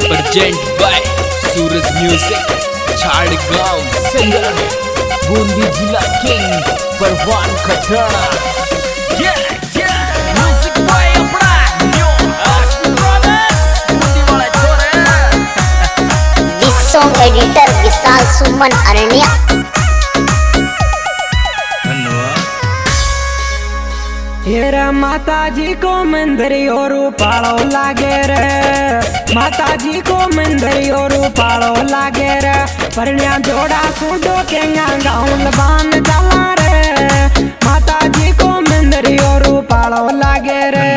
Present by Suraj music Jhadgaon singer Bundi जिला king Parvan Khatrana music by Apna new brothers Bundi वाला छोरे this song editor Vishal Suman Aranya. हेरा माता जी को मंदिर और पाड़ो लागे रे, माता जी को मंदिर और पाड़ो लागे रे, परण्या जोड़ा सूडो के गाँव लबान चला रे, माता जी को मंदिर और पाड़ो लागे रे।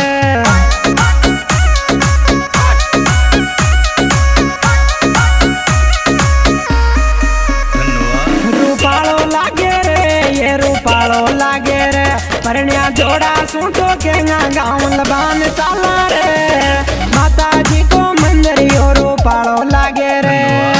रूपाड़ो लागे रे, ये रूपाड़ो लागे रे, परण्या जोड़ा सूटो के गाँव लबान चला रे, माता जी को मंदिर और पाड़ो लागे रे।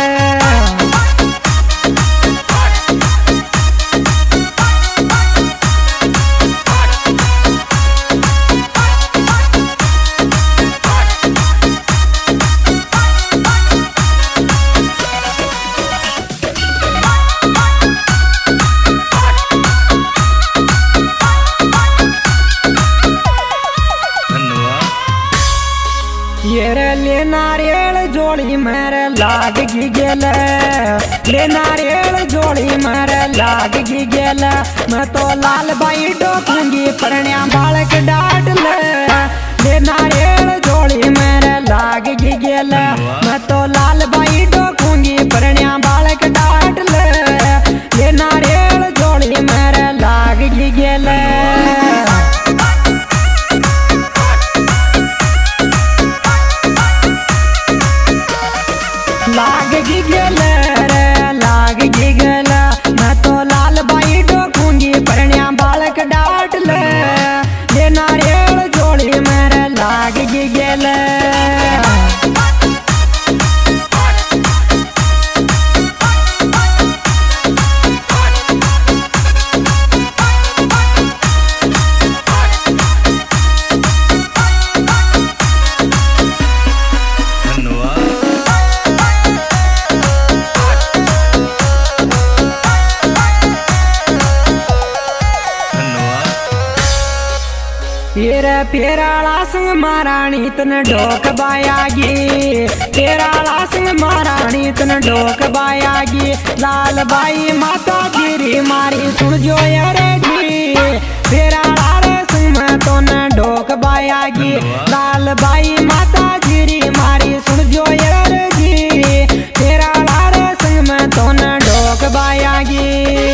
ले नारियल जोड़ी मेरे लाग गी गेल, ले नारियल जोड़ी मेरे लाग गी गेल, मैं तो लाल बाई डोकूंगी परण्या बालक डाट ले नारियल जोड़ी मेरे लाग गी गेल, मैं तो लाल बाई डोकूंगी परण्या बालक डाट ले नारियल जोड़ी मेरे लाग गी गेल। लाग गी गेल रे, लाग गी गेल, मैं तो लाल बाई डोकूंगी परण्या बालक डाट ले नारियल जोड़ी मेरे लाग गी गेल। पेराला संग महारानी तन ढोक बायागी, पेराला संग महारानी तन ढोक बायागी, लाल बाई माता गिरी मारी सुन जो रे जी, पेराला रे संग मैं तो न ढोक बायागी, लाल बाई माता गिरी मारी सुन जो रे जी, पेराला रे संग मैं तो न ढोक बायागी।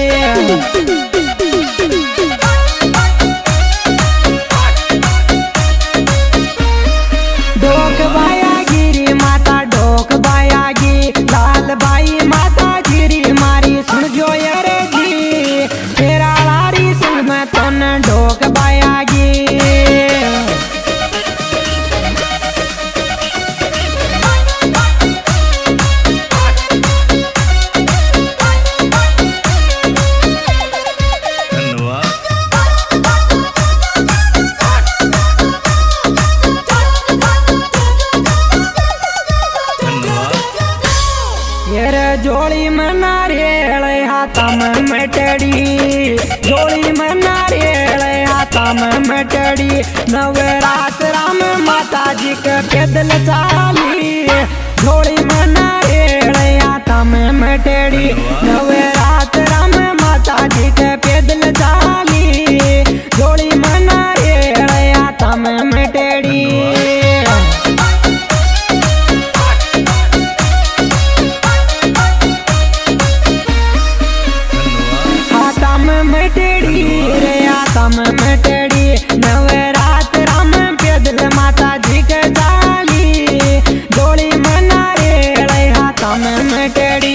जोड़ी में नारियल हाथा में मेटड़ी, जोड़ी में नारियल हाथा में मेटड़ी, नवरात राम माता जी के पैदल चाली, जोड़ी में नारियल हाथा में मेटड़ी, नवरात राम माता जी के पैदल चाली, जोड़ी में नारियल हाथा में मेटड़ी। नवरात राम पैदल माता जी के चाली, जोड़ी में नारियल हाथा में मेटड़ी।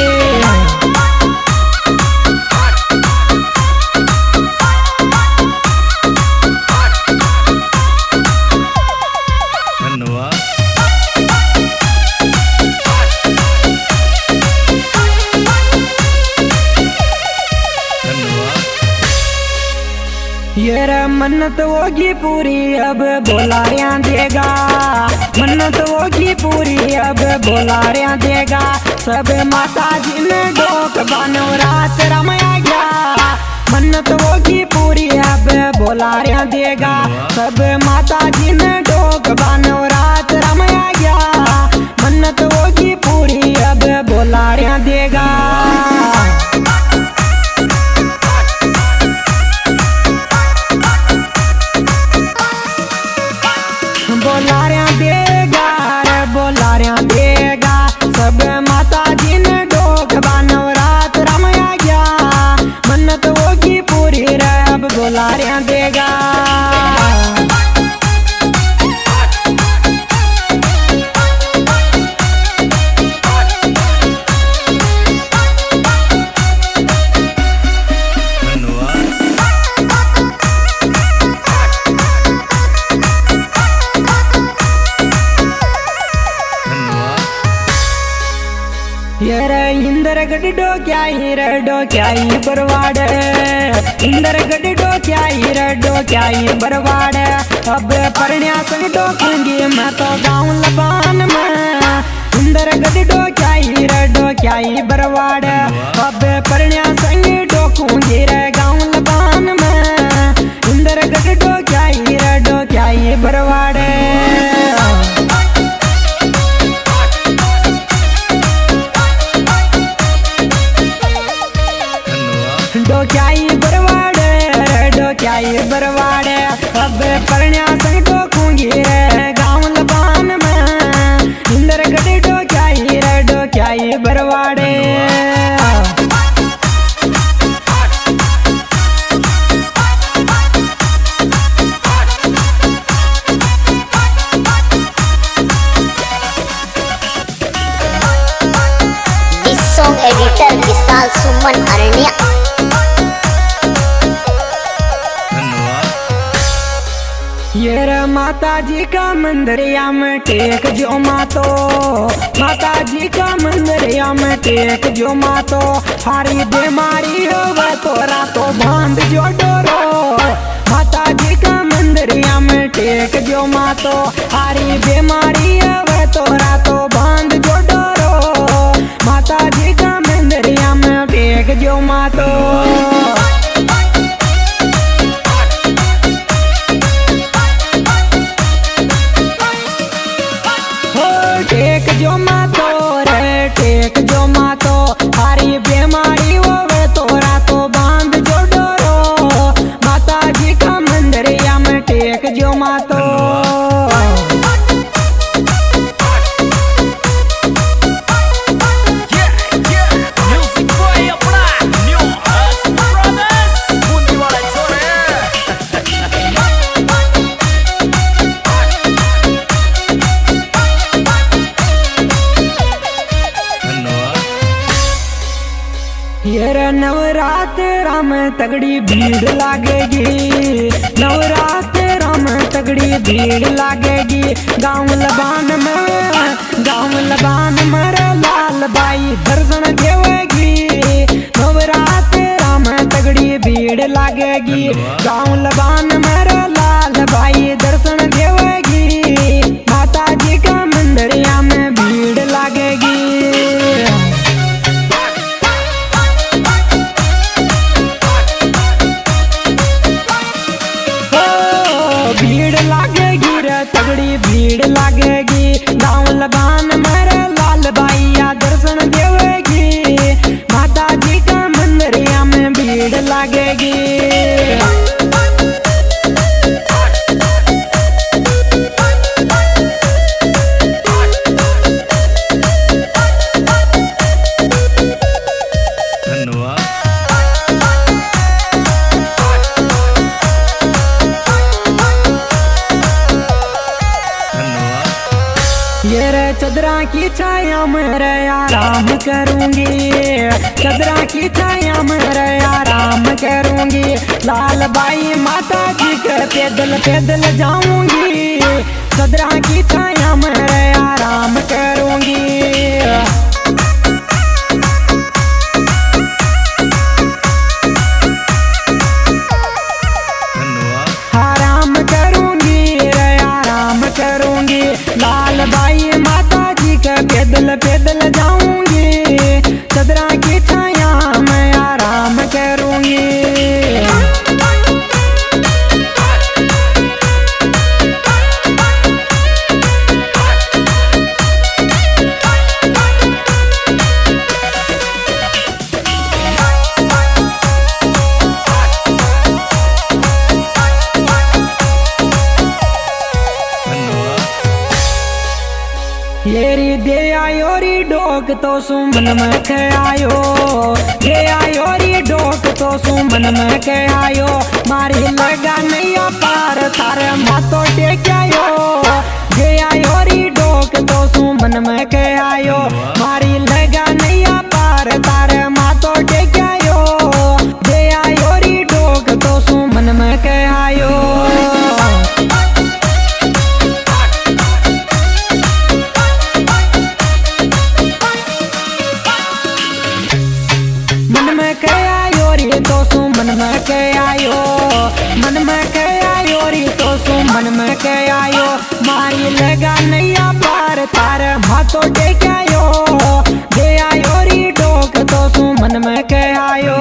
ये रे मन्नत होगी पूरी अब बोला यहाँ देगा, मन्नत होगी पूरी अब बोलारिया देगा। सब माता जी ने डोक बानो रात रमाया गया, मन्नत होगी पूरी अब बोलारिया देगा। सब माता जी ने डोक बानो रात रमाया गया, मन्नत होगी पूरी अब बोलारिया देगा। बोलारिया देगा रे बोलारिया देगा, सब माता जी ने डोक बानो रात रमाया गया, मन्नत होगी पूरी रे अब बोलारिया देगा। इंदर गड्डो क्या ही रडो क्या ही बरवाड़, इंदर गड्डो क्या ही रडो क्या ही बरवाड़। अब परण्या संग डोकूंगी मैं तो गाँव लबान में, इंदर गड्डो क्या ही रडो क्या ही बरवाड़। अब परण्या संग डोकूंगी रे गाँव लबान में, इंदर गड्डो क्या ही रडो क्या ही बरवाड़। डोक्याई बरवाड़े डोक्याई बरवाड़े, अब परण्या संग डोकूंगी रे गाँव लबान में, इंदर गड्डी डोक्याई रे डोक्याई बरवाड़े। This song editor विशाल सुमन अरण्या। ये रे माता जी का मंदिरिया में टेक जो मातो, माता जी का मंदिरिया में टेक जो मातो। हारी बीमारी हो वह तोरा तो बांध जो डोरो, माता जी का मंदिरिया में टेक जो मातो। हारी बीमारी है वह तोरा तो बांध जो डोरो, माता जी का मंदिरिया में टेक जो मातो। टेक जो मातो रे टेक जो मातो, हारी बीमारी वो वे तोरा तो बांध जो डोरो, माता जी का मंदिरिया में टेक जो मातो। ये नवरात्रा में तगड़ी भीड़ लागेगी, नवरात्रा में तगड़ी भीड़ लागेगी। गाँव लबान में रे लाल बाई दर्शन देवेगी, नवरात्रा में तगड़ी भीड़ लागेगी। गाँव लबान में रे लाल बाई दर्शन देवेगी, माता जी का मंदिरिया में भीड़ लागेगी। भीड़ लागेगी रे तगड़ी भीड़ लागेगी, गाँव लबान में रे लाल बाइया दर्शन देवेगी, माता जी का मंदिरिया में भीड़ लागेगी। ये रे चदरा की छाया में रे आराम करूंगी, चदरा की छाया में रे आराम करूंगी। लाल बाई माता जी के पैदल पैदल जाऊंगी, चदरा की छाया में रे आराम करूंगी। आराम करूंगी रे आराम करूंगी, लाल बाई माता जी के येरी दे आयो री डोक तो सुमन में के आयो, दे आयो री डोक तो सुमन में के आयो, मारी लगा नहीं पार तारे मातो टेक आयो, दे आयो री डोक तो सुमन में के आयो, मारी लगा नहीं पार तारे मातो टेक आयो, दे आयो री डोक तो सुमन में के आयो। मन में के आयो री तो सु मन में के आयो, मन में के आयो री तो सु मन में के आयो, मारी लगा नहीं पार तारे हाथों टेक आयो, दे आयो री डोक तो सु मन में के आयो।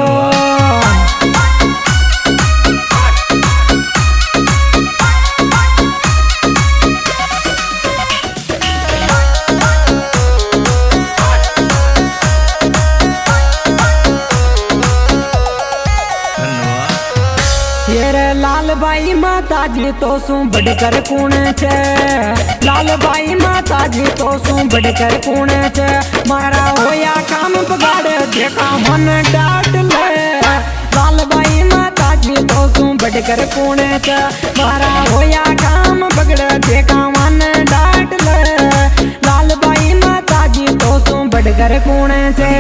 लाल बाई माता जी तो सु बढ़कर कौन छे, लाल बाई माता जी तो सु बढ़कर कौन छे, मारा होया काम बगाड़ देखा मन डांट ले, लाल बाई माता जी तो सु बढ़कर कौन छे, मारा होया काम बगड़ देखा मन डांट ले, लाल बाई माता जी तो सु बढ़कर कौन छे।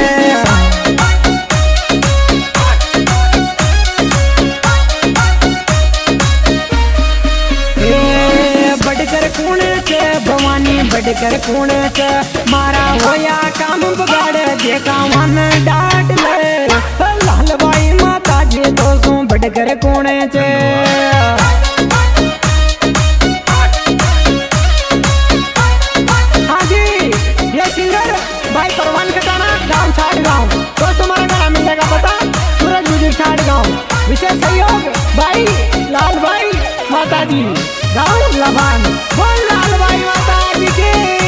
भवानी बढ़कर कौन छे, मारा होया काम बगाड़ देखा मन डांट ले, लाल बाई माता जी तो सु बढ़कर कौन छे। हाँ जी, ये सिंगर भाई परवान खटाना गाँव छाड़ गाँव, तो तुम्हारा गाना मिलेगा पता, सूरज म्यूजिक छाड़ गाँव, विशेष सहयोग भाई लाल भाई माता जी गाँव लबान, बोल लाल भाई माता जी के।